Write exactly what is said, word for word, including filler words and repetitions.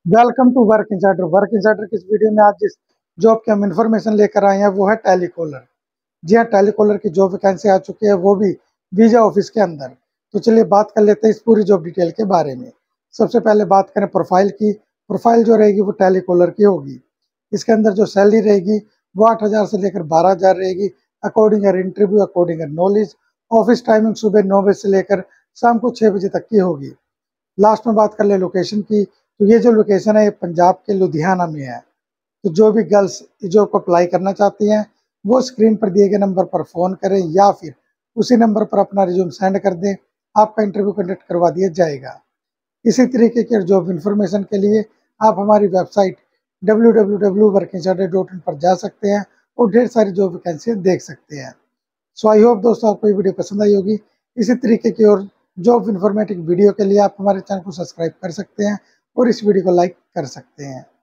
Welcome to work insider. Work insider की इस video में आज जिस जॉब की हम इंफॉर्मेशन लेकर आए हैं वो है टेलीकॉलर। जी हाँ, टेलीकॉलर की जॉब वैकेंसी आ चुकी है, वो भी वीजा ऑफिस के अंदर। तो चलिए बात कर लेते हैं इस पूरी जॉब डिटेल के बारे में। सबसे पहले बात करें प्रोफाइल की। प्रोफाइल जो रहेगी वो टेलीकॉलर की होगी। इसके अंदर जो सैलरी रहेगी वो आठ हज़ार से लेकर बारह हज़ार रहेगी, according our interview, according our knowledge. Office timing सुबह नौ बजे से लेकर शाम को छः बजे तक की होगी। लास्ट में बात कर ले लोकेशन की, तो ये जो लोकेशन है ये पंजाब के लुधियाना में है। तो जो भी गर्ल्स जॉब को अप्लाई करना चाहती हैं वो स्क्रीन पर दिए गए नंबर पर फ़ोन करें या फिर उसी नंबर पर अपना रिज्यूम सेंड कर दें, आपका इंटरव्यू कंडक्ट करवा दिया जाएगा। इसी तरीके के जॉब इन्फॉर्मेशन के लिए आप हमारी website W W W dot work insider dot in पर जा सकते हैं और ढेर सारी जॉब वैकेंसी देख सकते हैं। सो आई होप दोस्तों आपको ये वीडियो पसंद आई होगी। इसी तरीके की और जॉब इन्फॉर्मेटिव वीडियो के लिए आप हमारे चैनल को सब्सक्राइब कर सकते हैं और इस वीडियो को लाइक कर सकते हैं।